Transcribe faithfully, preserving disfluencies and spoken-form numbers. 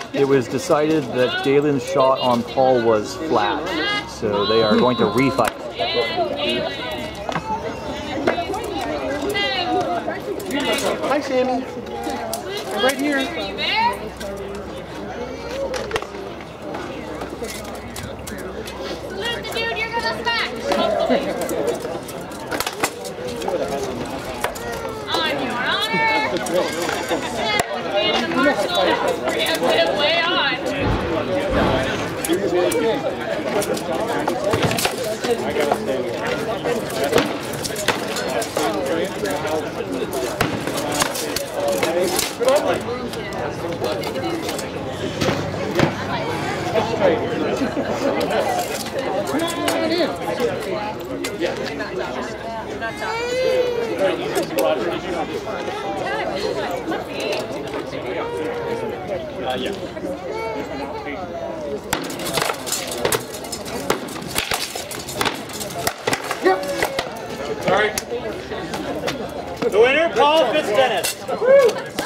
it was decided that Galen's shot on Paul was flat, so they are going to refight. Hi, Sammy. I'm right here. Salute the dude you're gonna smack. On your honor. The marshal. Preemptive way on. I gotta stay with Uh, yeah. Yep. Sorry. The winner, Paul Fitz Denis.